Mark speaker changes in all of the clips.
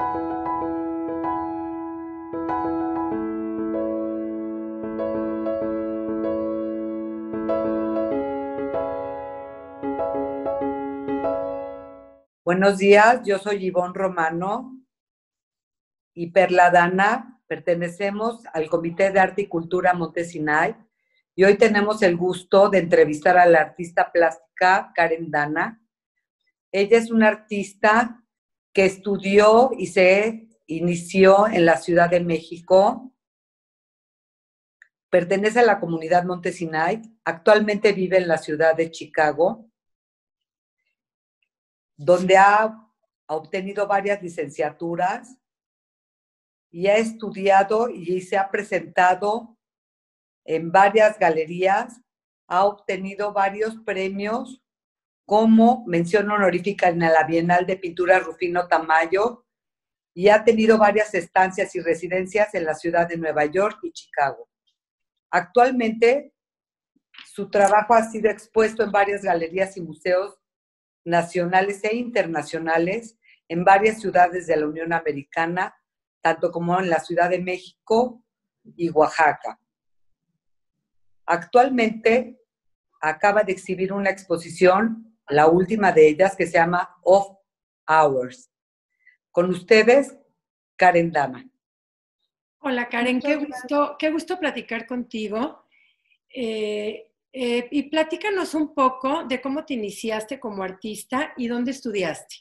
Speaker 1: Buenos días, yo soy Ivonne Romano y Perla Dana. Pertenecemos al Comité de Arte y Cultura Monte Sinai y hoy tenemos el gusto de entrevistar a la artista plástica Karen Dana. Ella es una artista que estudió y se inició en la Ciudad de México. Pertenece a la comunidad Monte Sinai. Actualmente vive en la ciudad de Chicago, donde ha obtenido varias licenciaturas y ha estudiado y se ha presentado en varias galerías, ha obtenido varios premios como mención honorífica en la Bienal de Pintura Rufino Tamayo y ha tenido varias estancias y residencias en la ciudad de Nueva York y Chicago. Actualmente, su trabajo ha sido expuesto en varias galerías y museos nacionales e internacionales en varias ciudades de la Unión Americana, tanto como en la Ciudad de México y Oaxaca. Actualmente acaba de exhibir una exposición, la última de ellas, que se llama Off Hours. Con ustedes, Karen Dana.
Speaker 2: Hola Karen, qué gusto platicar contigo. Y platícanos un poco de cómo te iniciaste como artista y dónde estudiaste.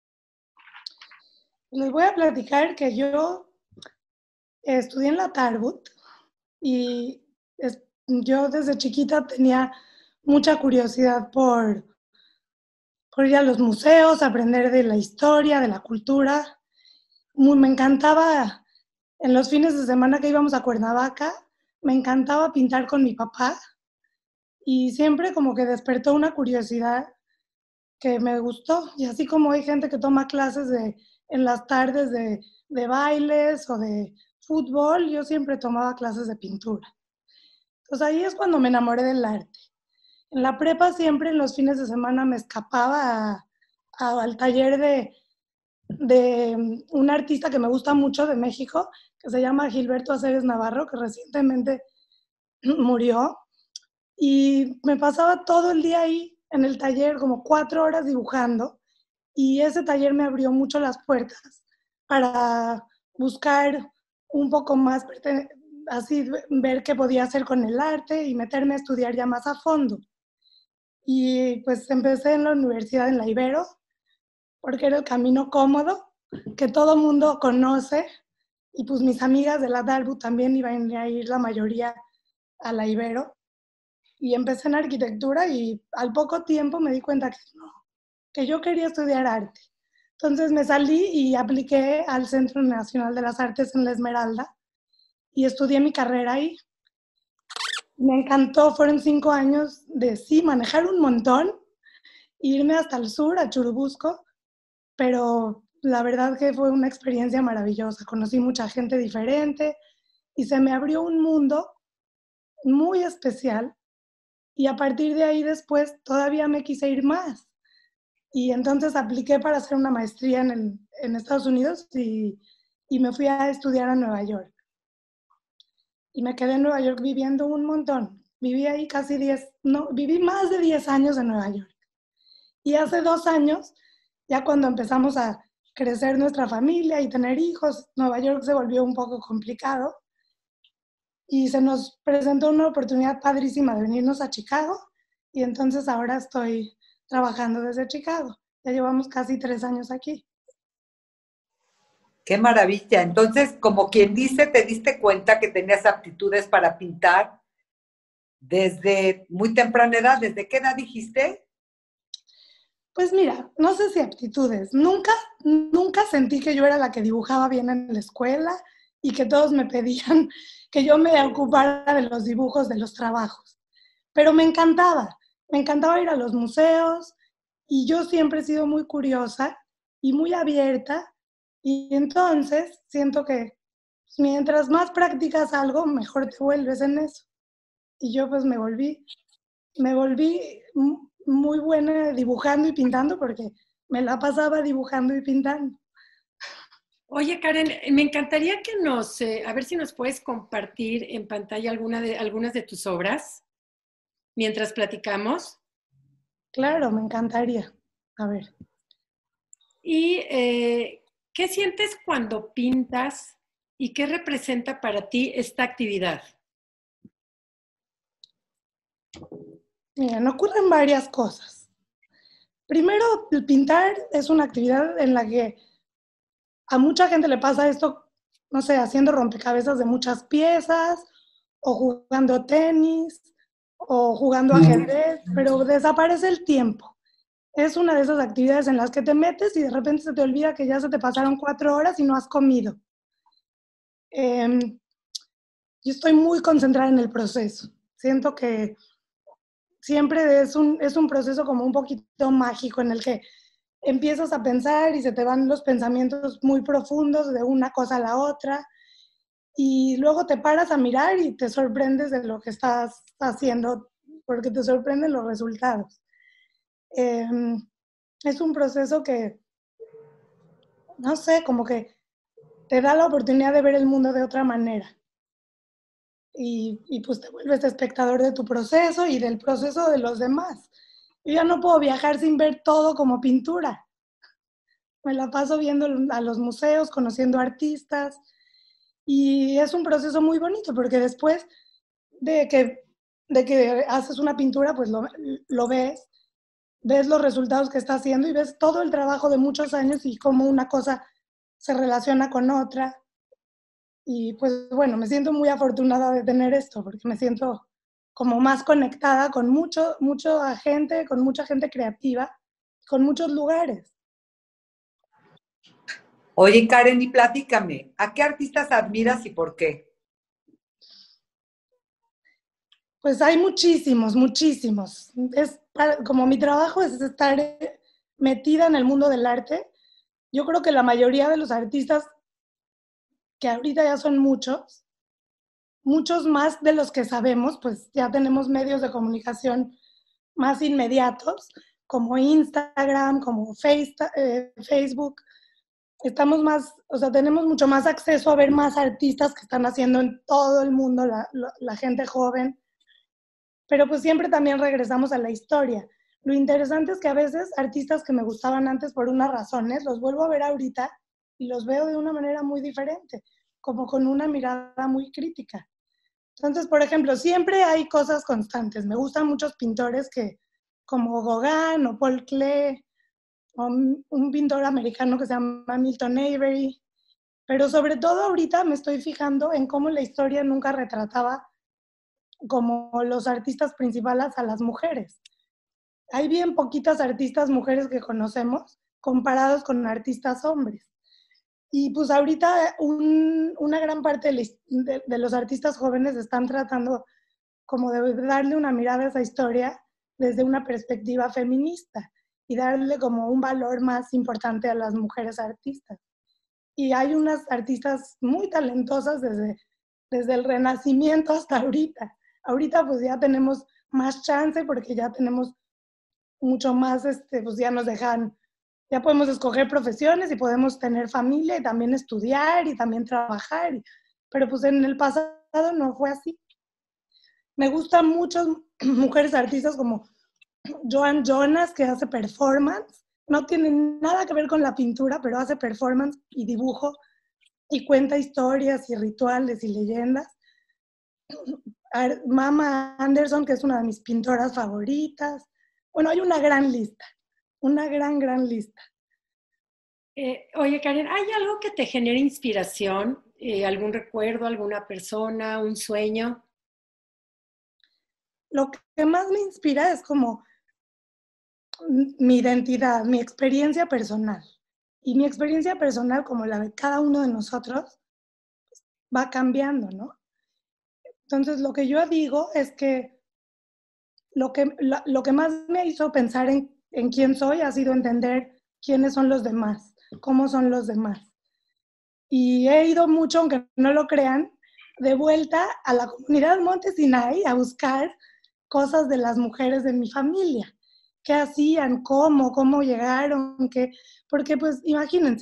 Speaker 3: Les voy a platicar que yo estudié en la Tarbut y yo desde chiquita tenía mucha curiosidad por ir a los museos, aprender de la historia, de la cultura. Me encantaba, en los fines de semana que íbamos a Cuernavaca, me encantaba pintar con mi papá y siempre como que despertó una curiosidad que me gustó. Y así como hay gente que toma clases en las tardes de bailes o de fútbol, yo siempre tomaba clases de pintura. Entonces ahí es cuando me enamoré del arte. En la prepa siempre en los fines de semana me escapaba al taller de un artista que me gusta mucho de México, que se llama Gilberto Aceves Navarro, que recientemente murió. Y me pasaba todo el día ahí en el taller, como 4 horas dibujando. Y ese taller me abrió mucho las puertas para buscar un poco más, así ver qué podía hacer con el arte y meterme a estudiar ya más a fondo. Y pues empecé en la universidad en la Ibero, porque era el camino cómodo, que todo mundo conoce, y pues mis amigas de la Darbu también iban a ir la mayoría a la Ibero. Y empecé en arquitectura y al poco tiempo me di cuenta que yo quería estudiar arte. Entonces me salí y apliqué al Centro Nacional de las Artes en La Esmeralda y estudié mi carrera ahí. Me encantó, fueron 5 años de sí, manejar un montón, irme hasta el sur, a Churubusco, pero la verdad que fue una experiencia maravillosa. Conocí mucha gente diferente y se me abrió un mundo muy especial y a partir de ahí después todavía me quise ir más. Y entonces apliqué para hacer una maestría en Estados Unidos y me fui a estudiar a Nueva York. Y me quedé en Nueva York viviendo un montón. Viví ahí viví más de 10 años en Nueva York. Y hace 2 años, ya cuando empezamos a crecer nuestra familia y tener hijos, Nueva York se volvió un poco complicado. Y se nos presentó una oportunidad padrísima de venirnos a Chicago. Y entonces ahora estoy trabajando desde Chicago. Ya llevamos casi 3 años aquí.
Speaker 1: ¡Qué maravilla! Entonces, como quien dice, te diste cuenta que tenías aptitudes para pintar desde muy temprana edad. ¿Desde qué edad dijiste?
Speaker 3: Pues mira, no sé si aptitudes. Nunca sentí que yo era la que dibujaba bien en la escuela y que todos me pedían que yo me ocupara de los dibujos de los trabajos. Pero me encantaba ir a los museos y yo siempre he sido muy curiosa y muy abierta y entonces siento que mientras más practicas algo, mejor te vuelves en eso. Y yo pues me volví muy buena dibujando y pintando porque me la pasaba dibujando y pintando.
Speaker 2: Oye, Karen, me encantaría que a ver si nos puedes compartir en pantalla algunas de tus obras mientras platicamos.
Speaker 3: Claro, me encantaría. A ver.
Speaker 2: ¿Y qué sientes cuando pintas y qué representa para ti esta actividad?
Speaker 3: Miren, ocurren varias cosas. Primero, el pintar es una actividad en la que a mucha gente le pasa esto, no sé, haciendo rompecabezas de muchas piezas, o jugando tenis, o jugando ajedrez, pero desaparece el tiempo. Es una de esas actividades en las que te metes y de repente se te olvida que ya se te pasaron 4 horas y no has comido. Yo estoy muy concentrada en el proceso. Siento que siempre es un proceso como un poquito mágico en el que empiezas a pensar y se te van los pensamientos muy profundos de una cosa a la otra y luego te paras a mirar y te sorprendes de lo que estás haciendo porque te sorprenden los resultados. Es un proceso que, no sé, como que te da la oportunidad de ver el mundo de otra manera. Y pues te vuelves espectador de tu proceso y del proceso de los demás. Yo ya no puedo viajar sin ver todo como pintura. Me la paso viendo a los museos, conociendo artistas y es un proceso muy bonito porque después de que haces una pintura, pues lo ves los resultados que está haciendo y ves todo el trabajo de muchos años y cómo una cosa se relaciona con otra. Y pues bueno, me siento muy afortunada de tener esto porque me siento como más conectada con mucha gente creativa, con muchos lugares.
Speaker 1: Oye, Karen, y platícame, ¿a qué artistas admiras y por qué?
Speaker 3: Pues hay muchísimos, muchísimos. Como mi trabajo es estar metida en el mundo del arte, yo creo que la mayoría de los artistas, que ahorita ya son muchos más de los que sabemos, pues ya tenemos medios de comunicación más inmediatos, como Instagram, como Facebook. Estamos más, o sea, tenemos mucho más acceso a ver más artistas que están haciendo en todo el mundo, la gente joven. Pero pues siempre también regresamos a la historia. Lo interesante es que a veces artistas que me gustaban antes por unas razones, los vuelvo a ver ahorita y los veo de una manera muy diferente, como con una mirada muy crítica. Entonces, por ejemplo, siempre hay cosas constantes. Me gustan muchos pintores como Gauguin o Paul Klee, o un pintor americano que se llama Milton Avery. Pero sobre todo ahorita me estoy fijando en cómo la historia nunca retrataba como los artistas principales a las mujeres. Hay bien poquitas artistas mujeres que conocemos comparados con artistas hombres. Y pues ahorita una gran parte de los artistas jóvenes están tratando como de darle una mirada a esa historia desde una perspectiva feminista y darle como un valor más importante a las mujeres artistas. Y hay unas artistas muy talentosas desde el Renacimiento hasta ahorita. Ahorita pues ya tenemos más chance porque ya tenemos mucho más, pues ya nos dejan, ya podemos escoger profesiones y podemos tener familia y también estudiar y también trabajar. Pero pues en el pasado no fue así. Me gustan muchas mujeres artistas como Joan Jonas, que hace performance. No tiene nada que ver con la pintura, pero hace performance y dibujo y cuenta historias y rituales y leyendas. Mama Anderson, que es una de mis pintoras favoritas. Bueno, hay una gran lista, una gran lista.
Speaker 2: Oye, Karen, ¿hay algo que te genere inspiración? ¿Algún recuerdo, alguna persona, un sueño?
Speaker 3: Lo que más me inspira es como mi identidad, mi experiencia personal. Y mi experiencia personal, como la de cada uno de nosotros, va cambiando, ¿no? Entonces, lo que yo digo es que lo que más me hizo pensar en quién soy ha sido entender quiénes son los demás, cómo son los demás. Y he ido mucho, aunque no lo crean, de vuelta a la comunidad Monte Sinai a buscar cosas de las mujeres de mi familia. ¿Qué hacían? ¿Cómo llegaron? Porque pues imagínense,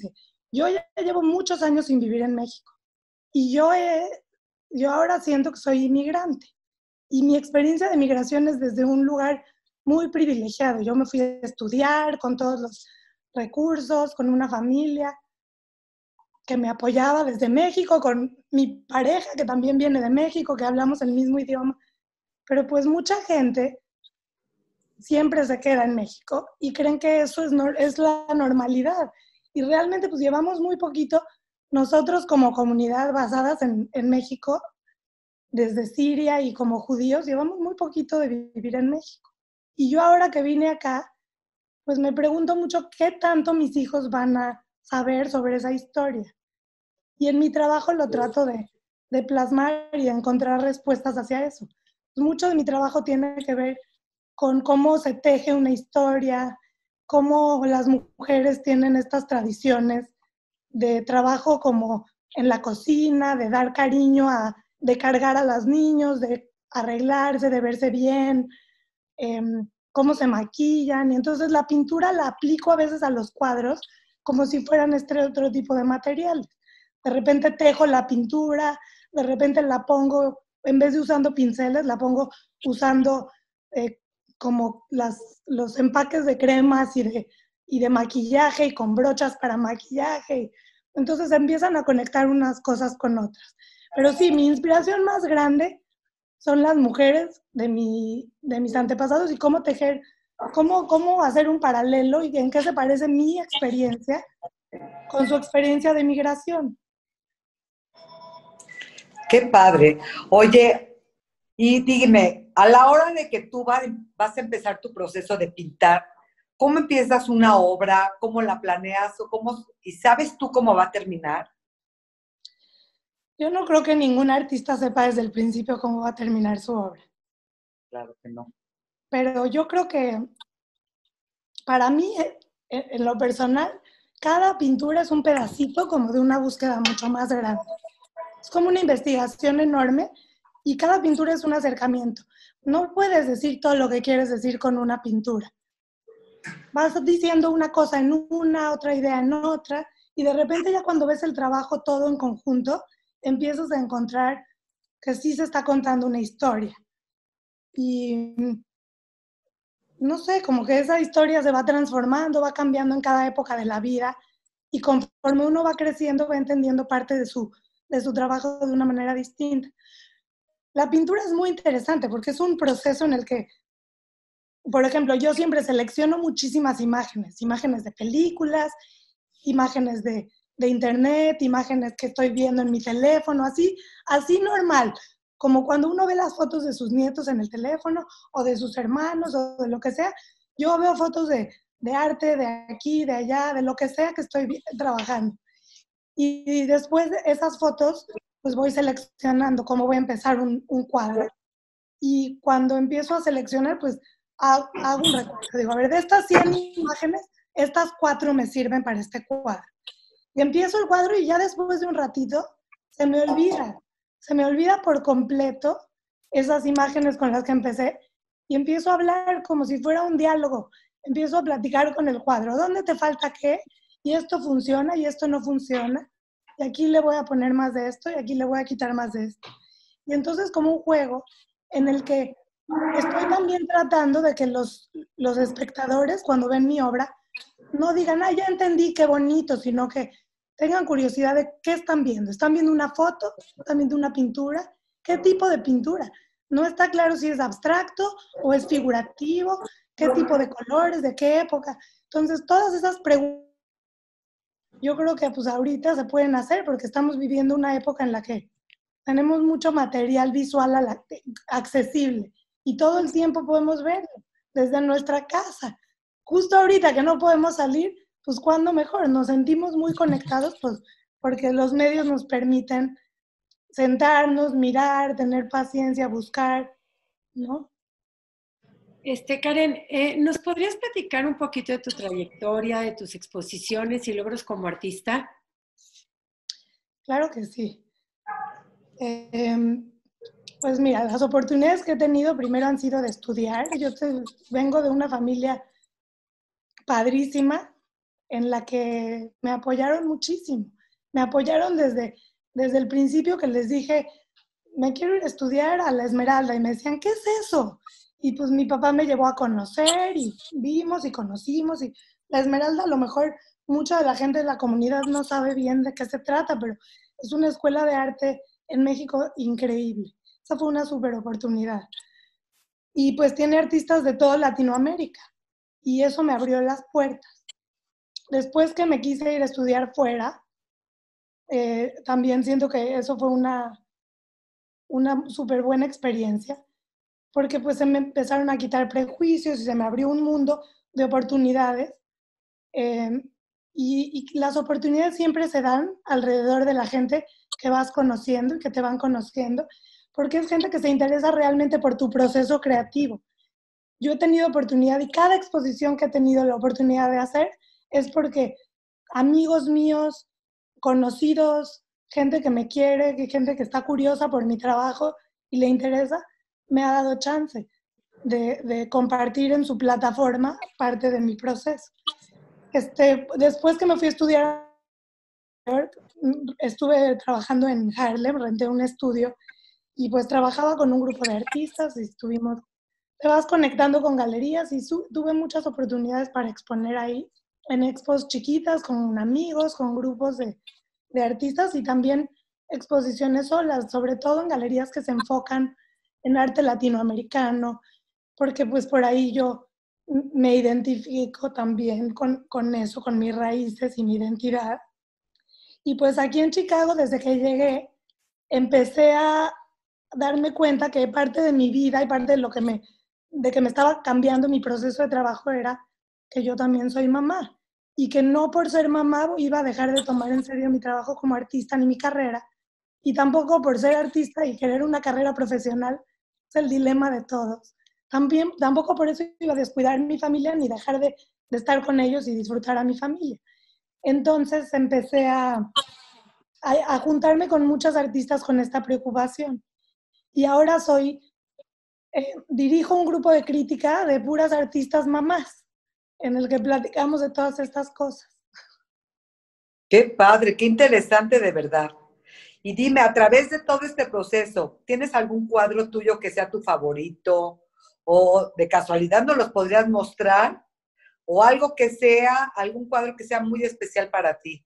Speaker 3: Yo ya llevo muchos años sin vivir en México y yo ahora siento que soy inmigrante y mi experiencia de migración es desde un lugar muy privilegiado. Yo me fui a estudiar con todos los recursos, con una familia que me apoyaba desde México, con mi pareja que también viene de México, que hablamos el mismo idioma, pero pues mucha gente siempre se queda en México y creen que eso es la normalidad. Y realmente pues llevamos muy poquito, nosotros como comunidad basadas en México, desde Siria y como judíos, llevamos muy poquito de vivir en México. Y yo ahora que vine acá, pues me pregunto mucho qué tanto mis hijos van a saber sobre esa historia. Y en mi trabajo lo trato de plasmar y de encontrar respuestas hacia eso. Mucho de mi trabajo tiene que ver con cómo se teje una historia, cómo las mujeres tienen estas tradiciones de trabajo como en la cocina, de dar cariño, de cargar a los niños, de arreglarse, de verse bien, cómo se maquillan. Y entonces la pintura la aplico a veces a los cuadros como si fueran este otro tipo de materiales. De repente tejo la pintura, de repente la pongo, en vez de usando pinceles, la pongo usando como los empaques de cremas y de maquillaje y con brochas para maquillaje. Entonces empiezan a conectar unas cosas con otras. Pero sí, mi inspiración más grande son las mujeres de mis antepasados y cómo tejer, cómo hacer un paralelo y en qué se parece mi experiencia con su experiencia de migración.
Speaker 1: Qué padre. Oye, y dime, a la hora de que tú vas a empezar tu proceso de pintar, ¿cómo empiezas una obra? ¿Cómo la planeas? ¿Y sabes tú cómo va a terminar?
Speaker 3: Yo no creo que ningún artista sepa desde el principio cómo va a terminar su obra.
Speaker 1: Claro que no.
Speaker 3: Pero yo creo que para mí, en lo personal, cada pintura es un pedacito como de una búsqueda mucho más grande. Es como una investigación enorme y cada pintura es un acercamiento. No puedes decir todo lo que quieres decir con una pintura. Vas diciendo una cosa en una, otra idea en otra, y de repente ya cuando ves el trabajo todo en conjunto, empiezas a encontrar que sí se está contando una historia. Y no sé, como que esa historia se va transformando, va cambiando en cada época de la vida, y conforme uno va creciendo, va entendiendo parte de su trabajo de una manera distinta. La pintura es muy interesante porque es un proceso en el que, por ejemplo, yo siempre selecciono muchísimas imágenes, imágenes de películas, imágenes de internet, imágenes que estoy viendo en mi teléfono, así normal, como cuando uno ve las fotos de sus nietos en el teléfono o de sus hermanos o de lo que sea. Yo veo fotos de arte, de aquí, de allá, de lo que sea que estoy trabajando. Y después de esas fotos, pues voy seleccionando cómo voy a empezar un cuadro. Y cuando empiezo a seleccionar, pues hago un recuento. Digo, a ver, de estas 100 imágenes, estas 4 me sirven para este cuadro. Y empiezo el cuadro y ya después de un ratito se me olvida por completo esas imágenes con las que empecé y empiezo a hablar como si fuera un diálogo. Empiezo a platicar con el cuadro. ¿Dónde te falta qué? Y esto funciona y esto no funciona. Y aquí le voy a poner más de esto y aquí le voy a quitar más de esto. Y entonces como un juego en el que estoy también tratando de que los espectadores cuando ven mi obra no digan, ah, ya entendí, qué bonito, sino que tengan curiosidad de qué están viendo. ¿Están viendo una foto? ¿Están viendo una pintura? ¿Qué tipo de pintura? No está claro si es abstracto o es figurativo, qué tipo de colores, de qué época. Entonces, todas esas preguntas yo creo que pues ahorita se pueden hacer porque estamos viviendo una época en la que tenemos mucho material visual accesible y todo el tiempo podemos verlo desde nuestra casa. Justo ahorita que no podemos salir, pues cuando mejor, nos sentimos muy conectados, pues porque los medios nos permiten sentarnos, mirar, tener paciencia, buscar, ¿no?
Speaker 2: Karen, ¿nos podrías platicar un poquito de tu trayectoria, de tus exposiciones y logros como artista?
Speaker 3: Claro que sí. Pues mira, las oportunidades que he tenido primero han sido de estudiar. Vengo de una familia padrísima, en la que me apoyaron muchísimo. Me apoyaron desde el principio que les dije, me quiero ir a estudiar a la Esmeralda, y me decían, ¿qué es eso? Y pues mi papá me llevó a conocer y vimos y conocimos, y la Esmeralda, a lo mejor mucha de la gente de la comunidad no sabe bien de qué se trata, pero es una escuela de arte en México increíble. Esa fue una súper oportunidad. Y pues tiene artistas de toda Latinoamérica, y eso me abrió las puertas. Después que me quise ir a estudiar fuera, también siento que eso fue una súper buena experiencia, porque pues se me empezaron a quitar prejuicios y se me abrió un mundo de oportunidades. eh, y las oportunidades siempre se dan alrededor de la gente que vas conociendo y que te van conociendo, porque es gente que se interesa realmente por tu proceso creativo. Yo he tenido oportunidad, y cada exposición que he tenido la oportunidad de hacer es porque amigos míos, conocidos, gente que me quiere, gente que está curiosa por mi trabajo y le interesa, me ha dado chance de compartir en su plataforma parte de mi proceso. Después que me fui a estudiar, estuve trabajando en Harlem, renté un estudio y pues trabajaba con un grupo de artistas y te vas conectando con galerías, y tuve muchas oportunidades para exponer ahí, en expos chiquitas, con amigos, con grupos de artistas, y también exposiciones solas, sobre todo en galerías que se enfocan en arte latinoamericano, porque pues por ahí yo me identifico también con eso, con mis raíces y mi identidad. Y pues aquí en Chicago, desde que llegué, empecé a darme cuenta que parte de mi vida y parte de de que me estaba cambiando mi proceso de trabajo era que yo también soy mamá, y que no por ser mamá iba a dejar de tomar en serio mi trabajo como artista ni mi carrera, y tampoco por ser artista y querer una carrera profesional es el dilema de todos. También, tampoco por eso iba a descuidar mi familia ni dejar de estar con ellos y disfrutar a mi familia. Entonces empecé a juntarme con muchos artistas con esta preocupación. Y ahora dirijo un grupo de crítica de puras artistas mamás, en el que platicamos de todas estas cosas.
Speaker 1: Qué padre, qué interesante de verdad. Y dime, a través de todo este proceso, ¿tienes algún cuadro tuyo que sea tu favorito? ¿O de casualidad nos los podrías mostrar? ¿O algo que sea, algún cuadro que sea muy especial para ti?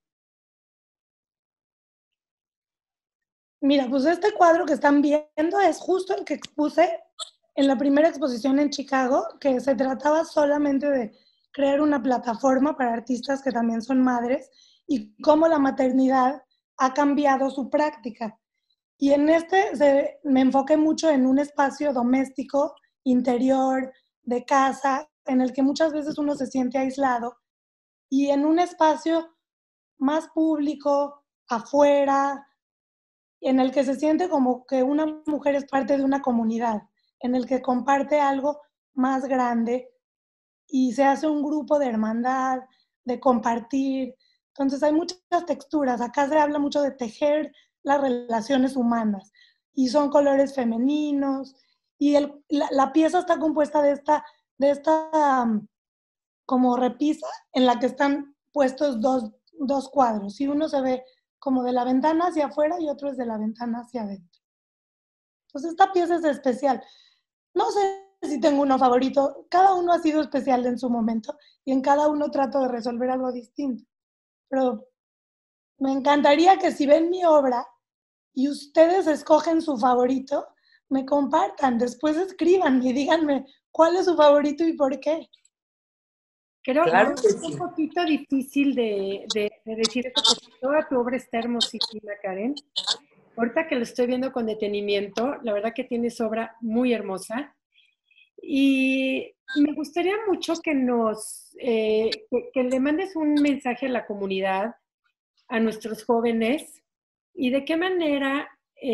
Speaker 3: Mira, pues este cuadro que están viendo es justo el que expuse en la primera exposición en Chicago, que se trataba solamente de crear una plataforma para artistas que también son madres, y cómo la maternidad ha cambiado su práctica. Y en me enfoqué mucho en un espacio doméstico, interior, de casa, en el que muchas veces uno se siente aislado, y en un espacio más público, afuera, en el que se siente como que una mujer es parte de una comunidad, en el que comparte algo más grande y se hace un grupo de hermandad, de compartir. Entonces hay muchas texturas. Acá se habla mucho de tejer las relaciones humanas, y son colores femeninos, y la pieza está compuesta de esta como repisa en la que están puestos dos cuadros, y uno se ve como de la ventana hacia afuera y otro es de la ventana hacia adentro. Entonces esta pieza es especial. No sé si tengo uno favorito, cada uno ha sido especial en su momento, y en cada uno trato de resolver algo distinto. Pero me encantaría que, si ven mi obra y ustedes escogen su favorito, me compartan, después escriban y díganme cuál es su favorito y por qué.
Speaker 2: Creo
Speaker 1: Claro
Speaker 2: que
Speaker 1: que
Speaker 2: es un
Speaker 1: sí.
Speaker 2: poquito difícil de decir eso, porque toda tu obra está hermosísima, Karen. Ahorita que lo estoy viendo con detenimiento, la verdad que tienes obra muy hermosa. Y me gustaría mucho que que le mandes un mensaje a la comunidad, a nuestros jóvenes, y de qué manera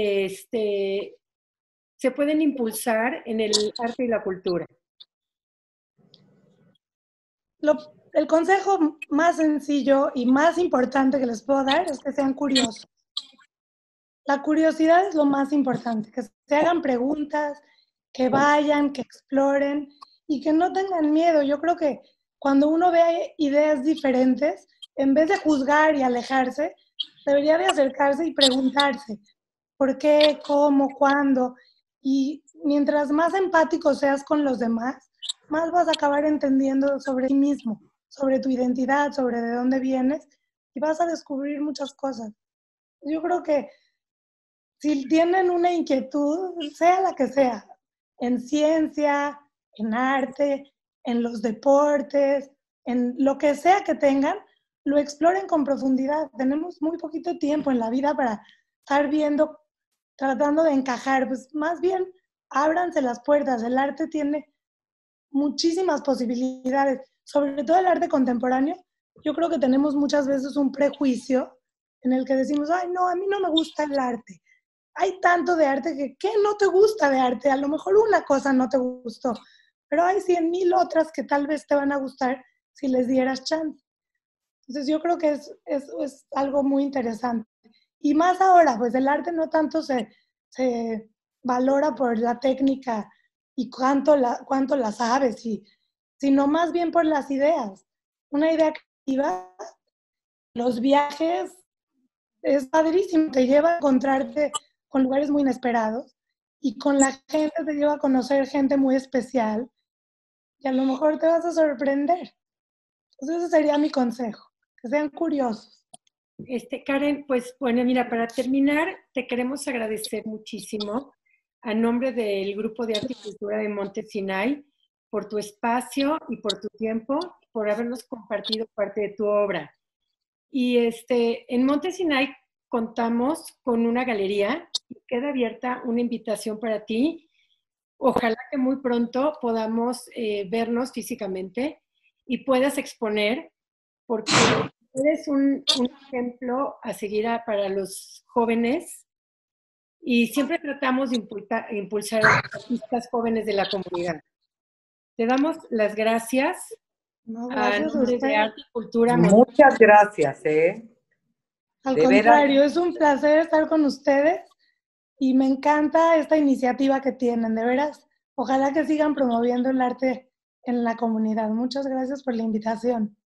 Speaker 2: se pueden impulsar en el arte y la cultura.
Speaker 3: El consejo más sencillo y más importante que les puedo dar es que sean curiosos. La curiosidad es lo más importante, que se hagan preguntas, que vayan, que exploren y que no tengan miedo. Yo creo que cuando uno ve ideas diferentes, en vez de juzgar y alejarse, debería de acercarse y preguntarse por qué, cómo, cuándo. Y mientras más empático seas con los demás, más vas a acabar entendiendo sobre ti mismo, sobre tu identidad, sobre de dónde vienes, y vas a descubrir muchas cosas. Yo creo que si tienen una inquietud, sea la que sea, en ciencia, en arte, en los deportes, en lo que sea que tengan, lo exploren con profundidad. Tenemos muy poquito tiempo en la vida para estar viendo, tratando de encajar. Pues más bien, ábranse las puertas. El arte tiene muchísimas posibilidades, sobre todo el arte contemporáneo. Yo creo que tenemos muchas veces un prejuicio en el que decimos, ay, no, a mí no me gusta el arte. Hay tanto de arte que, ¿qué no te gusta de arte? A lo mejor una cosa no te gustó, pero hay 100,000 otras que tal vez te van a gustar si les dieras chance. Entonces yo creo que es algo muy interesante. Y más ahora, pues el arte no tanto se valora por la técnica y cuánto la sabes, sino más bien por las ideas. Una idea creativa, los viajes, es padrísimo, te lleva a encontrarte con lugares muy inesperados y con la gente te lleva a conocer gente muy especial y a lo mejor te vas a sorprender. Entonces ese sería mi consejo, que sean curiosos.
Speaker 2: Karen, pues bueno, mira, para terminar, te queremos agradecer muchísimo a nombre del Grupo de Arte y Cultura de Monte Sinai por tu espacio y por tu tiempo, por habernos compartido parte de tu obra. Y en Monte Sinai contamos con una galería y queda abierta una invitación para ti. Ojalá que muy pronto podamos vernos físicamente y puedas exponer, porque eres un ejemplo a seguir para los jóvenes y siempre tratamos de impulsar a los artistas jóvenes de la comunidad. Te damos las gracias
Speaker 3: No,
Speaker 2: a
Speaker 3: gracias a
Speaker 2: nombre de
Speaker 3: usted.
Speaker 2: Arte y Cultura.
Speaker 1: Muchas gracias, ¿eh?
Speaker 3: Al
Speaker 1: De veras,
Speaker 3: contrario, es un placer estar con ustedes y me encanta esta iniciativa que tienen, de veras. Ojalá que sigan promoviendo el arte en la comunidad. Muchas gracias por la invitación.